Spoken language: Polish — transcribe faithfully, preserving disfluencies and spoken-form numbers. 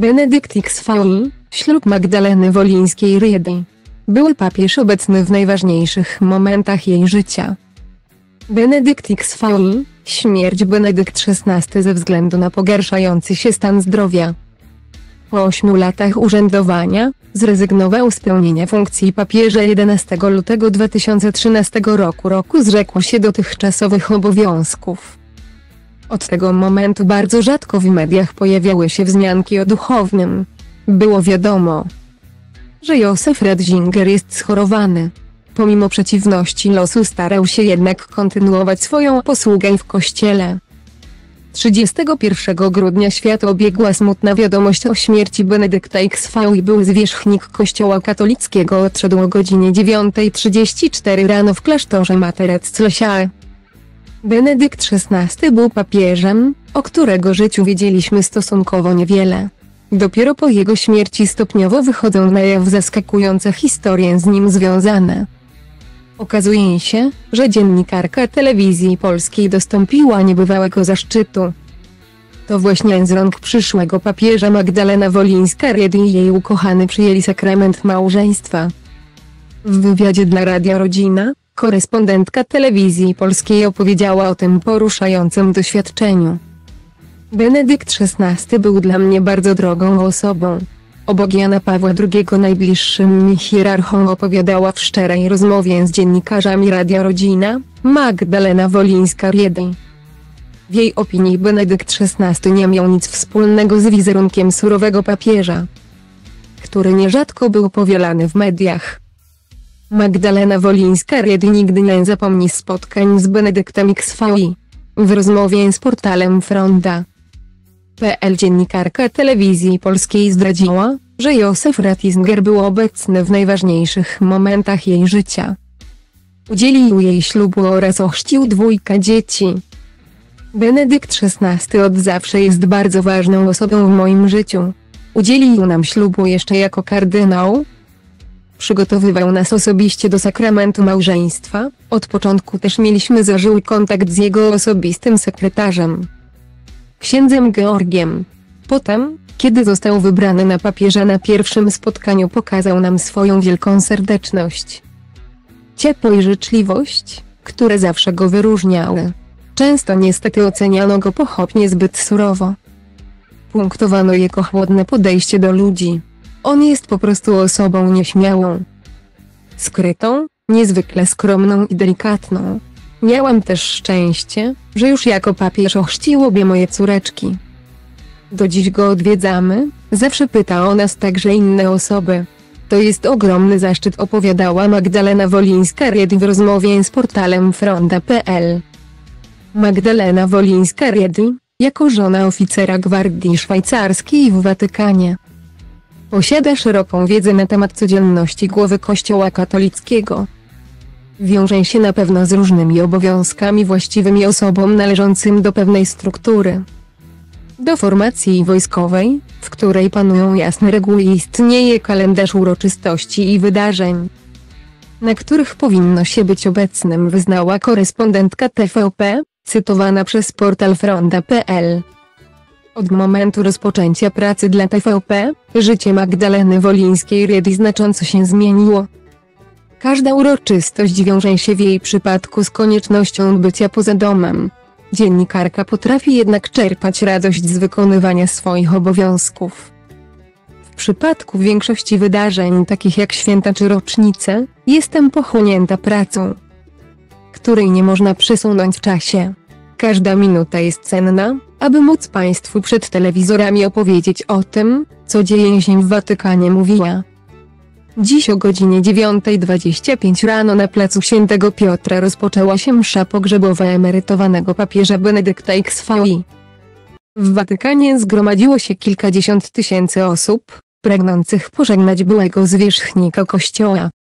Benedykt szesnasty, ślub Magdaleny Wolińskiej-Riedy. Był papież obecny w najważniejszych momentach jej życia. Benedykt szesnasty, śmierć Benedykt szesnasty ze względu na pogarszający się stan zdrowia. Po ośmiu latach urzędowania, zrezygnował z pełnienia funkcji papieża jedenastego lutego dwa tysiące trzynastego roku. roku zrzekł się dotychczasowych obowiązków. Od tego momentu bardzo rzadko w mediach pojawiały się wzmianki o duchownym. Było wiadomo, że Józef Ratzinger jest schorowany. Pomimo przeciwności losu starał się jednak kontynuować swoją posługę w kościele. trzydziestego pierwszego grudnia świat obiegła smutna wiadomość o śmierci Benedykta szesnastego. Był zwierzchnik kościoła katolickiego odszedł o godzinie dziewiątej trzydzieści cztery rano w klasztorze Mater Ecclesiae. Benedykt szesnasty był papieżem, o którego życiu wiedzieliśmy stosunkowo niewiele. Dopiero po jego śmierci stopniowo wychodzą na jaw zaskakujące historie z nim związane. Okazuje się, że dziennikarka telewizji polskiej dostąpiła niebywałego zaszczytu. To właśnie z rąk przyszłego papieża Magdalena Wolińska-Riedy i jej ukochany przyjęli sakrament małżeństwa. W wywiadzie dla Radia Rodzina, korespondentka telewizji polskiej opowiedziała o tym poruszającym doświadczeniu. Benedykt szesnasty był dla mnie bardzo drogą osobą. Obok Jana Pawła drugiego najbliższym mi hierarchą, opowiadała w szczerej rozmowie z dziennikarzami Radia Rodzina, Magdalena Wolińska-Riedy. W jej opinii Benedykt szesnasty nie miał nic wspólnego z wizerunkiem surowego papieża, który nierzadko był powielany w mediach. Magdalena Wolińska-Riedy nigdy nie zapomni spotkań z Benedyktem szesnastym. W rozmowie z portalem Fronda kropka pe el dziennikarka telewizji polskiej zdradziła, że Józef Ratzinger był obecny w najważniejszych momentach jej życia. Udzielił jej ślubu oraz ochrzcił dwójkę dzieci. Benedykt szesnasty od zawsze jest bardzo ważną osobą w moim życiu. Udzielił nam ślubu jeszcze jako kardynał. Przygotowywał nas osobiście do sakramentu małżeństwa, od początku też mieliśmy zażyły kontakt z jego osobistym sekretarzem, księdzem Georgiem. Potem, kiedy został wybrany na papieża, na pierwszym spotkaniu pokazał nam swoją wielką serdeczność, ciepło i życzliwość, które zawsze go wyróżniały. Często niestety oceniano go pochopnie, zbyt surowo. Punktowano jego chłodne podejście do ludzi. On jest po prostu osobą nieśmiałą, skrytą, niezwykle skromną i delikatną. Miałam też szczęście, że już jako papież ochrzcił obie moje córeczki. Do dziś go odwiedzamy, zawsze pyta o nas także inne osoby. To jest ogromny zaszczyt, opowiadała Magdalena Wolińska-Riedy w rozmowie z portalem Fronda kropka pe el. Magdalena Wolińska-Riedy, jako żona oficera gwardii szwajcarskiej w Watykanie, posiada szeroką wiedzę na temat codzienności głowy Kościoła katolickiego. Wiąże się na pewno z różnymi obowiązkami właściwymi osobom należącym do pewnej struktury. Do formacji wojskowej, w której panują jasne reguły i istnieje kalendarz uroczystości i wydarzeń, na których powinno się być obecnym, wyznała korespondentka T V P, cytowana przez portal Fronda kropka pe el. Od momentu rozpoczęcia pracy dla T V P, życie Magdaleny Wolińskiej-Riedy znacząco się zmieniło. Każda uroczystość wiąże się w jej przypadku z koniecznością bycia poza domem. Dziennikarka potrafi jednak czerpać radość z wykonywania swoich obowiązków. W przypadku większości wydarzeń, takich jak święta czy rocznice, jestem pochłonięta pracą, której nie można przesunąć w czasie. Każda minuta jest cenna, aby móc Państwu przed telewizorami opowiedzieć o tym, co dzieje się w Watykanie, mówiła. Dziś o godzinie dziewiątej dwadzieścia pięć rano na placu Świętego Piotra rozpoczęła się msza pogrzebowa emerytowanego papieża Benedykta szesnastego. W Watykanie zgromadziło się kilkadziesiąt tysięcy osób, pragnących pożegnać byłego zwierzchnika Kościoła.